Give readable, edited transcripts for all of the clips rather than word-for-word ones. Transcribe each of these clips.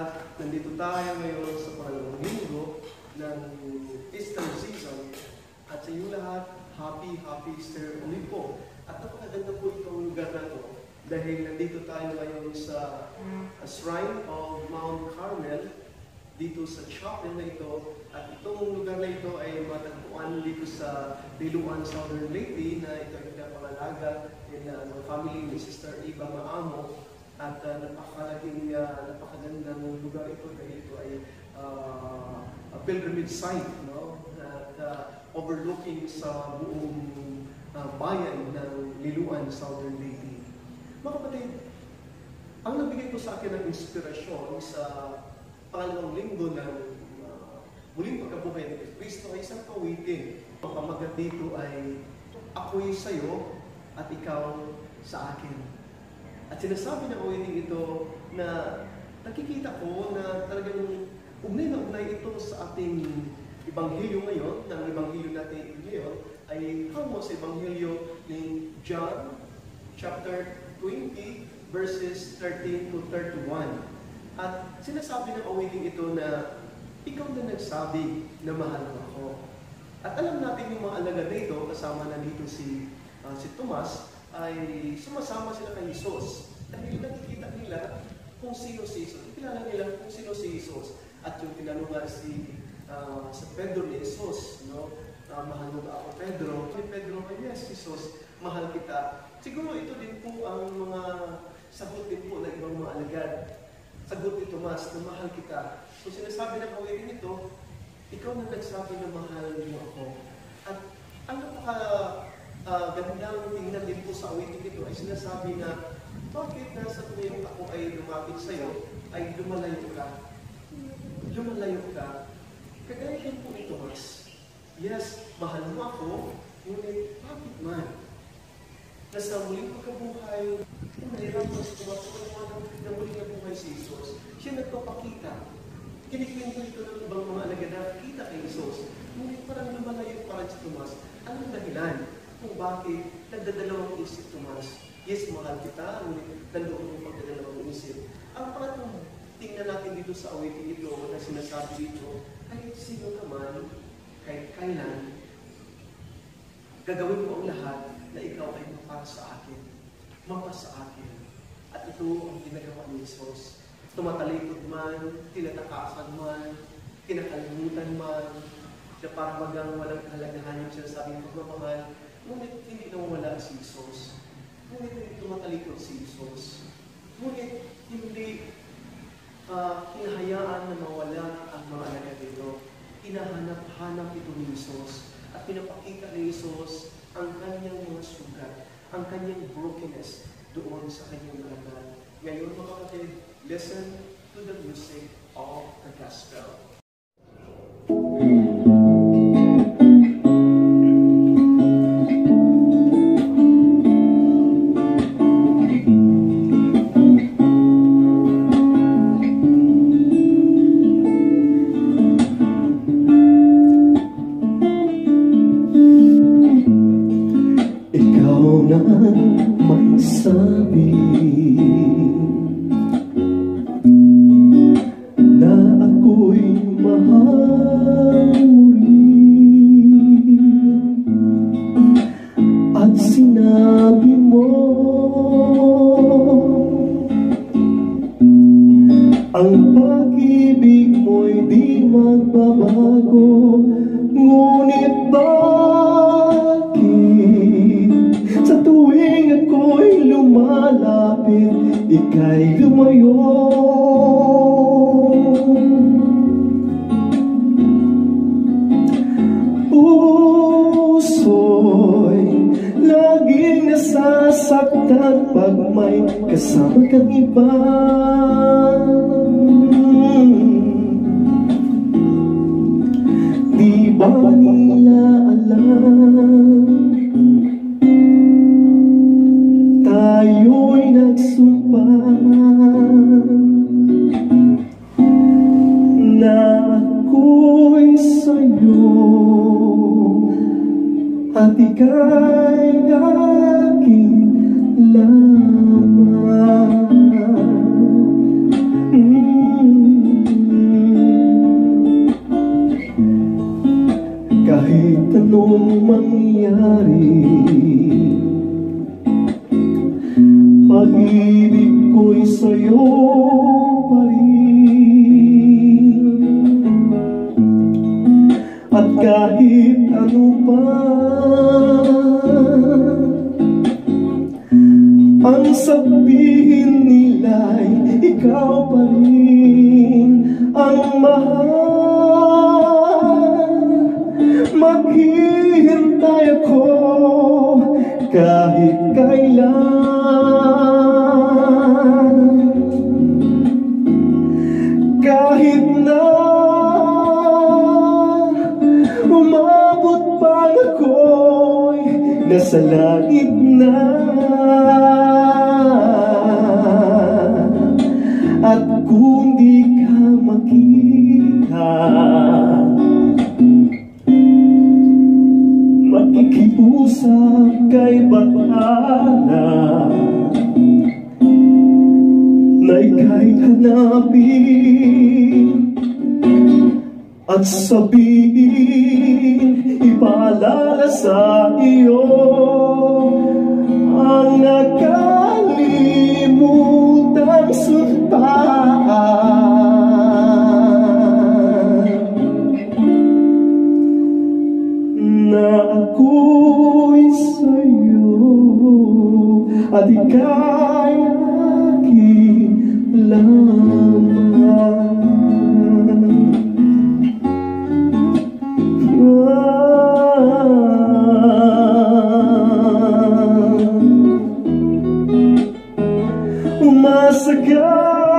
nandito tayo ngayon sa pangalawang linggo ng Easter season. At sa inyo lahat, happy Easter ulit po. At napakaganda po itong lugar na ito dahil nandito tayo ngayon sa Shrine of Mount Carmel, dito sa chapel na ito. At itong lugar na ito ay matagpuan dito sa Liloan, Southern Leyte, na ito ay pinapangalaga ng family ni Sister Eva Maamo. At napakagandang lugar ito dahil ito ay a pilgrimage site, no? At overlooking sa buong bayan ng Liloan, Southern Leyte. Mga kapatid, ang nagbigay ko sa akin ng inspirasyon sa pangalawang linggo ng muling pagkabuhay ni Kristo ay isang kawitin. Ang pamagat dito ay, ako'y sa'yo at ikaw sa akin. At sinasabi ng awiting ito na nakikita ko na talagang ugnay na ugnay ito sa ating Ebanghelyo ngayon, ng Ebanghelyo natin ngayon, ay hango sa Ebanghelyo ni John, chapter 20, verses 13 to 31. At sinasabi ng awiting ito na, ikaw na nagsabi na mahal mo ako. At alam natin yung mga alagad na ito, kasama na dito si Tomas, ay sumasama sila kay Jesus. Dahil nakikita nila kung sino si Jesus. Kilala nila kung sino si Jesus. At yung tinanong sa Pedro ni Jesus, no? Mahal mo ba ako, Pedro? Kay Pedro, yes, Jesus, mahal kita. Siguro ito din po ang mga sagot din po ng ibang mga alagad. Sagot ni Tomas na mahal kita. So sinasabi ng kawitin ito, ikaw na nagsabi na mahal mo ako. At ang gandang tingnan din po sa awitin ito ay sinasabi na bakit nasa tuwing ako ay lumapit sa iyo, ay lumalayo ka. Lumalayo ka. Kagaya din po ni Tomas. Yes, mahal mo ako, ngunit bakit man? Nasa muling pagkabuhay, nahirapan sa Tomas na muling nabuhay si Jesus. Siya nagpapakita. Kinikwento ito ng ibang mga alagad na kita kay Jesus. Ngunit parang lumalayo pa rin si Tomas. Anong dahilan kung bakit nagdadalawang isip Tomas? Yes, mahal kita, ngunit nandoon yung pagdadalawang isip. Ang pangatong tingnan natin dito sa awitin ito na sinasabi dito, kahit sino naman, kahit kailan, gagawin ko ang lahat na ikaw ay mapa sa akin. Mapa sa akin. At ito ang ginagawa ni Jesus. Tumatalikod man, tinatakasan man, kinakalimutan man, na parang walang kalagahan yung sinasabi ng pagmamahal, ngunit hindi nawawala si Jesus. Ngunit hindi tumatalikod si Jesus. Ngunit hindi hinahayaan na mawala ang mga alagad nito. Hinahanap-hanap ito ni Jesus at pinapakita ni Jesus ang kanyang mga sugat, ang kanyang brokenness doon sa kanyang alagad. Ngayon mga kapatid, listen to the music of the gospel. Ang pag-ibig mo'y di magbabago, ngunit bakit sa tuwing ako'y lumalapit, ika'y lumayo? Puso'y laging nasasaktan pag may kasama kang iba. Di ba nila alam, tayo'y nagsumpa na ako'y sa'yo at ika'y aking lamang. kahit ano pa ang sabihin nila'y ikaw pa rin ang mahal. Maghihintay ako kahit kailan, kahit na umabot pa ako'y nasa langit na. At kung di ka makita, makikiusap kay Bathala na ika'y hanapin at sabihin, ipaalala sa iyo ang nakalimutang sumpaan na ako'y sa'yo at ika'y aking lamang. Umasa ka,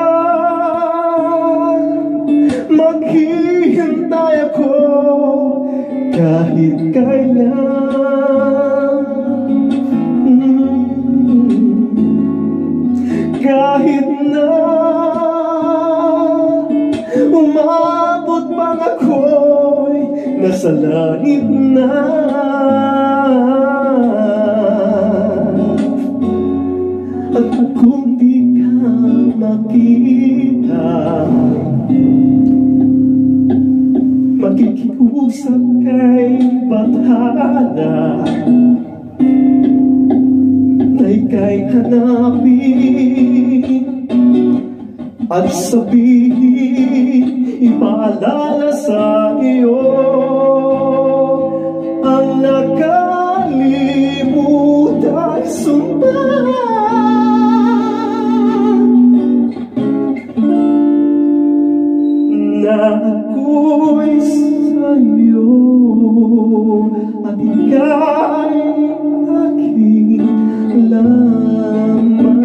maghihintay ako kahit kailan, kahit na umabot pang ako'y nasa langit na. At kung di ka makita, makikiusap kay Bathala na ika'y hanapin at sabihin, ipaalala sa iyo ang nakalimutang sumpaan na ako'y sa'yo at ika'y aking lamang.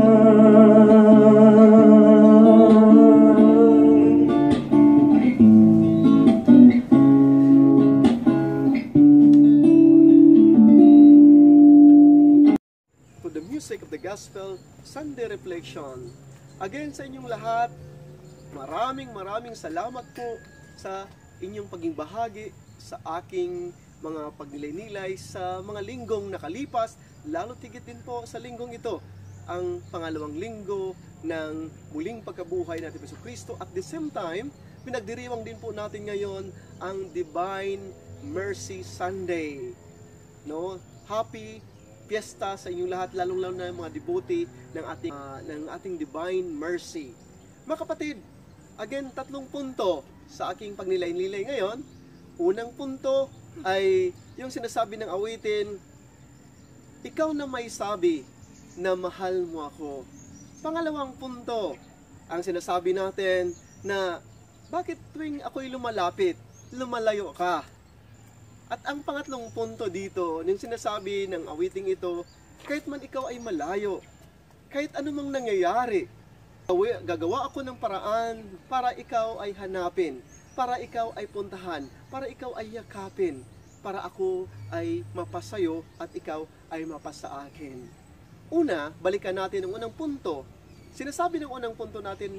To the music of the Gospel Sunday Reflection. Again sa inyong lahat, maraming salamat po sa inyong paging bahagi sa aking mga pagnilay-nilay sa mga linggong nakalipas, lalo tigit din po sa linggong ito, ang pangalawang linggo ng muling pagkabuhay natin sa Kristo. At the same time, pinagdiriwang din po natin ngayon ang Divine Mercy Sunday. No? Happy Fiesta sa inyong lahat, lalong-lalo na mga devotee ng ating Divine Mercy. Mga kapatid, again, 3 punto sa aking pagnilay-nilay ngayon. Unang punto ay yung sinasabi ng awitin, ikaw na may sabi na mahal mo ako. Pangalawang punto, ang sinasabi natin na bakit tuwing ako'y lumalapit, lumalayo ka. At ang pangatlong punto dito, yung sinasabi ng awiting ito, kahit man ikaw ay malayo, kahit anumang nangyayari, gagawa ako ng paraan para ikaw ay hanapin, para ikaw ay puntahan, para ikaw ay yakapin, para ako ay mapasayo at ikaw ay mapasa akin. Una, balikan natin ang unang punto. Sinasabi ng unang punto natin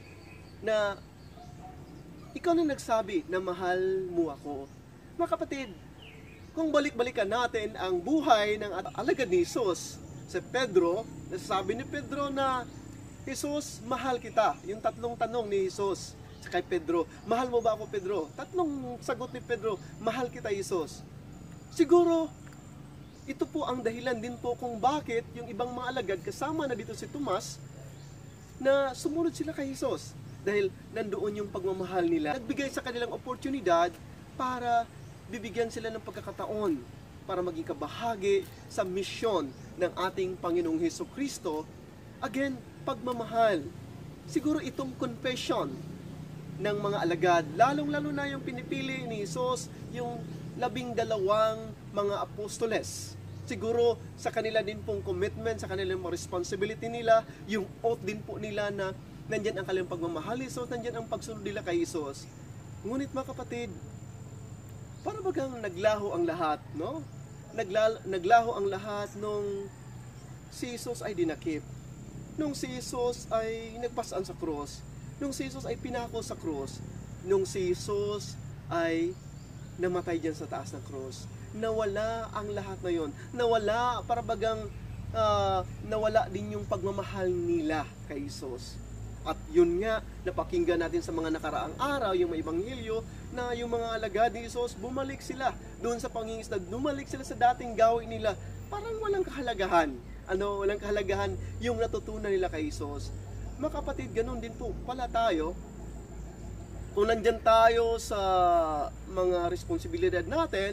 na ikaw na nagsabi na mahal mo ako. Mga kapatid, kung balik-balikan natin ang buhay ng alagad ni Jesus, si Pedro, nasasabi ni Pedro na, Jesus, mahal kita. Yung 3 tanong ni Jesus sa kay Pedro, mahal mo ba ako, Pedro? 3 sagot ni Pedro, mahal kita, Jesus. Siguro, ito po ang dahilan din po kung bakit yung ibang mga alagad, kasama na dito si Tomas, na sumunod sila kay Jesus. Dahil nandoon yung pagmamahal nila. Nagbigay sa kanilang oportunidad para bibigyan sila ng pagkakataon para maging kabahagi sa misyon ng ating Panginoong Hesukristo. Again, pagmamahal. Siguro itong confession ng mga alagad, lalong-lalo na yung pinipili ni Jesus, yung 12 mga apostoles. Siguro sa kanila din pong commitment, sa kanilang responsibility nila, yung oath din po nila na nandyan ang kanilang pagmamahal ni Jesus, nandyan ang pagsunod nila kay Jesus. Ngunit mga kapatid, para bagang naglaho ang lahat, no? Naglaho ang lahat nung si Jesus ay dinakip. Nung si Jesus ay nagpasaan sa krus. Nung si Jesus ay pinako sa krus. Nung si Jesus ay namatay dyan sa taas ng krus. Nawala ang lahat na yon. Nawala, para bagang nawala din yung pagmamahal nila kay Jesus. At yun nga, napakinggan natin sa mga nakaraang araw, yung mga Ebanghelyo, na yung mga alagad ni Jesus, bumalik sila doon sa pangingisda, bumalik sila sa dating gawin nila. Parang walang kahalagahan. Walang kahalagahan yung natutunan nila kay Jesus. Mga kapatid, ganun din po pala tayo. Kung nandyan tayo sa mga responsibilidad natin,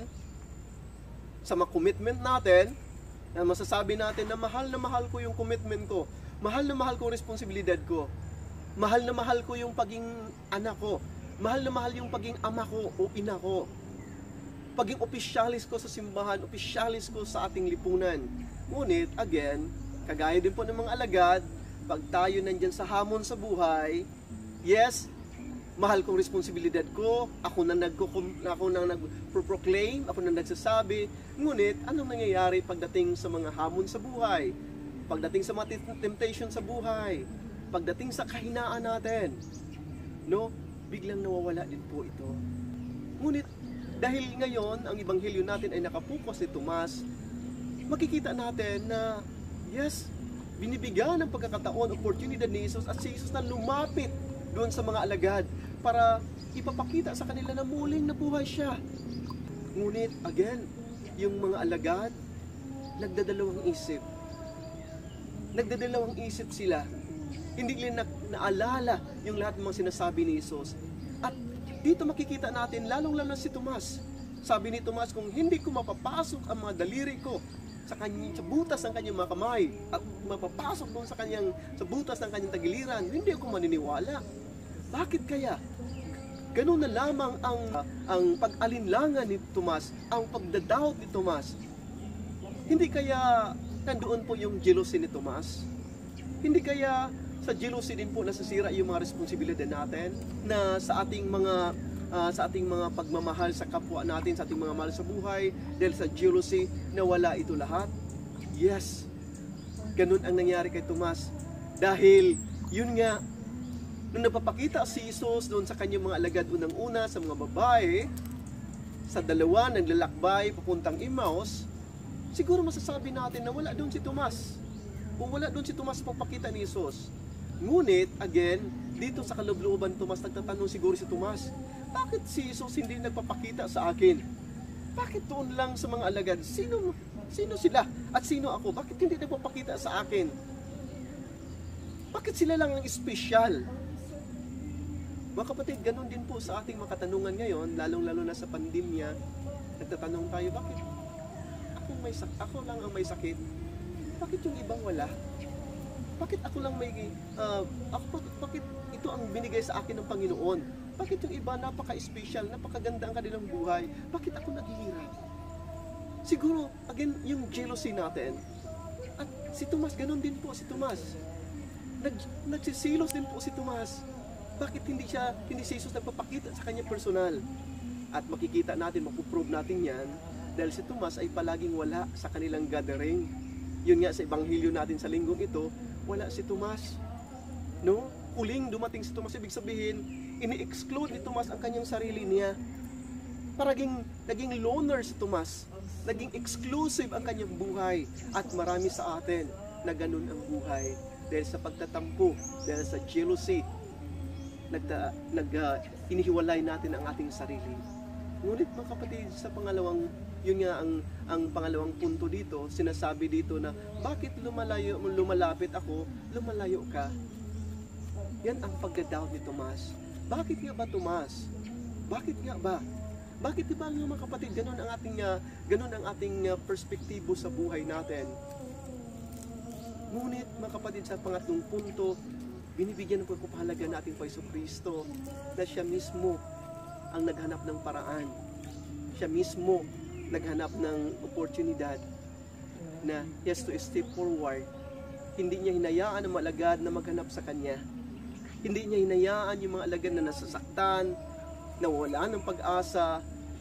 sa mga commitment natin, na masasabi natin na mahal ko yung commitment ko, mahal na mahal ko yung responsibilidad ko, mahal na mahal ko yung paging anak ko, mahal na mahal yung paging ama ko o ina ko, paging opisyalis ko sa simbahan, opisyalis ko sa ating lipunan. Ngunit, again, kagaya din po ng mga alagad, pag tayo nandyan sa hamon sa buhay, yes, mahal kong responsibilidad ko, ako na nag-proclaim, ako na nagsasabi, ngunit anong nangyayari pagdating sa mga hamon sa buhay, pagdating sa mga temptation sa buhay, pagdating sa kahinaan natin, no? Biglang nawawala din po ito. Ngunit, dahil ngayon, ang Ebanghelyo natin ay nakapokus ni Tomas, makikita natin na, yes, binibigyan ng pagkakataon, oportunidad ni Jesus, at si Jesus na lumapit doon sa mga alagad para ipapakita sa kanila na muling nabuhay siya. Ngunit, again, yung mga alagad, nagdadalawang isip. Nagdadalawang isip sila. Hindi nila naalala yung lahat ng mga sinasabi ni Jesus. At dito makikita natin, lalong-lalo si Tomas. Sabi ni Tomas, kung hindi ko mapapasok ang mga daliri ko sa butas ng kanyang mga kamay at mapapasok doon sa butas ng kanyang tagiliran, hindi ako maniniwala. Bakit kaya? Ganun na lamang ang pag-alinlangan ni Tomas, ang pagdadoubt ni Tomas. Hindi kaya nandoon po yung jealousy ni Tomas? Hindi kaya sa jealousy din po nasisira yung mga responsibilidad natin na sa ating mga pagmamahal sa kapwa natin, sa ating mga mahal sa buhay, dahil sa jealousy nawala ito lahat? Yes, ganun ang nangyari kay Tomas. Dahil yun nga, nung napapakita si Jesus doon sa kanyang mga alagad unang-una sa mga babae, sa dalawa naglalakbay papuntang Emmaus, siguro masasabi natin na wala doon si Tomas. Kung wala doon si Tomas sa pagpakita ni Jesus. Ngunit, again, dito sa kaloob-looban Tomas, nagtatanong siguro si Tomas, bakit si Jesus hindi nagpapakita sa akin? Bakit doon lang sa mga alagad? Sino sila? At sino ako? Bakit hindi nagpapakita sa akin? Bakit sila lang ang espesyal? Mga kapatid, ganun din po sa ating mga katanungan ngayon, lalong-lalo na sa pandemya, nagtatanong tayo, bakit ako lang ang may sakit? Bakit yung ibang wala? Bakit ako lang bakit ito ang binigay sa akin ng Panginoon? Bakit yung iba napaka-special, napakaganda ang kanilang buhay? Bakit ako naghihirap? Siguro, again, yung jealousy natin. At si Tomas, ganun din po si Tomas. Nagsisilos din po si Tomas. Bakit hindi si Jesus nagpapakita sa kanya personal? At makikita natin, mapuprove natin yan, dahil si Tomas ay palaging wala sa kanilang gathering. Yun nga sa Ebanghelyo natin sa linggong ito, wala si Tomas. No? Huling dumating si Tomas, ibig sabihin, ini-exclude ni Tomas ang kanyang sarili niya. Naging loner si Tomas. Naging exclusive ang kanyang buhay. At marami sa atin na ganun ang buhay. Dahil sa pagtatampo, dahil sa jealousy, inihiwalay natin ang ating sarili. Ngunit mga kapatid, sa pangalawang, yun nga ang pangalawang punto dito, sinasabi dito na bakit lumalapit ako, lumalayo ka? Yan ang pagdadoubt ni Tomas. Bakit nga ba, Tomas? Bakit nga ba? Bakit ba mga kapatid, ganun ang ating perspektibo sa buhay natin? Ngunit mga kapatid, sa pangatlong punto, binibigyan ng pagpapahalaga natin pa Kristo na siya mismo ang naghanap ng paraan. Siya mismo naghanap ng oportunidad na he has to step forward. Hindi niya hinayaan ang mga alagad na maghanap sa kanya. Hindi niya hinayaan yung mga alagad na nasasaktan, nawala ng pag-asa,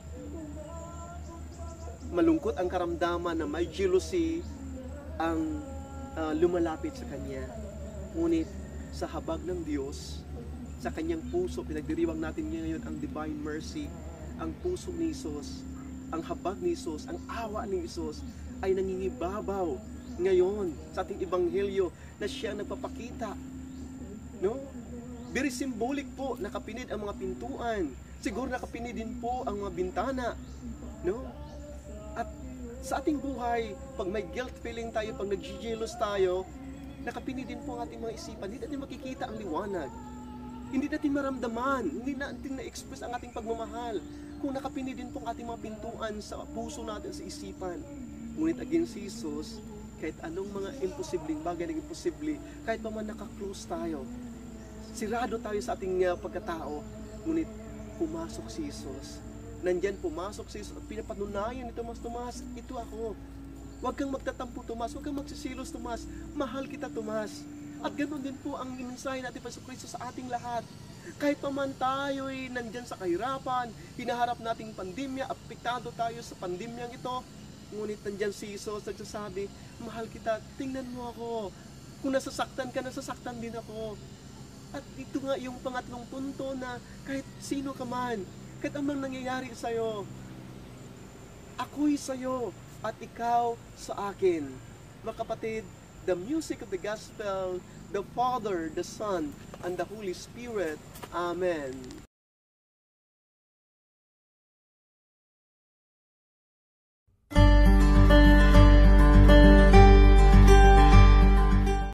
malungkot ang karamdaman, na may jealousy ang lumalapit sa kanya. Ngunit sa habag ng Diyos, sa kanyang puso, pinagdiriwang natin ngayon ang divine mercy, ang puso ni Jesus, ang habag ni Jesus, ang awa ni Jesus ay nangingibabaw ngayon sa ating ebanghelyo na siya nagpapakita. No? Very symbolic po, nakapinid ang mga pintuan. Siguro nakapinid din po ang mga bintana. No? At sa ating buhay, pag may guilt feeling tayo, pag nag-jealous tayo, nakapinid din po ang ating mga isipan. Hindi natin makikita ang liwanag. Hindi natin maramdaman, hindi natin na-express ang ating pagmamahal kung nakapinid din po ang ating mga pintuan sa puso natin, sa isipan. Ngunit again si Jesus, kahit anong mga imposibleng bagay na imposible, kahit pa man naka-close tayo, sirado tayo sa ating pagkatao, ngunit pumasok si Jesus. Nandyan pumasok si Jesus at pinapatunayan ni Tomas, ito ako. Huwag kang magtatampo, Tomas. Huwag kang magsisilos, Tomas. Mahal kita, Tomas. At ganoon din po ang mensahe natin pa sa Kristo sa ating lahat. Kahit pa man tayo ay nandyan sa kahirapan, hinaharap nating pandemya, apektado tayo sa pandemyang ito, ngunit nandyan si Jesus nagsasabi, mahal kita, tingnan mo ako. Kung nasasaktan ka, nasasaktan din ako. At ito nga yung pangatlong punto na kahit sino ka man, kahit anong nangyayari sa'yo, ako'y sa'yo at ikaw sa akin. Mga kapatid, the music of the gospel, the Father, the Son, and the Holy Spirit. Amen.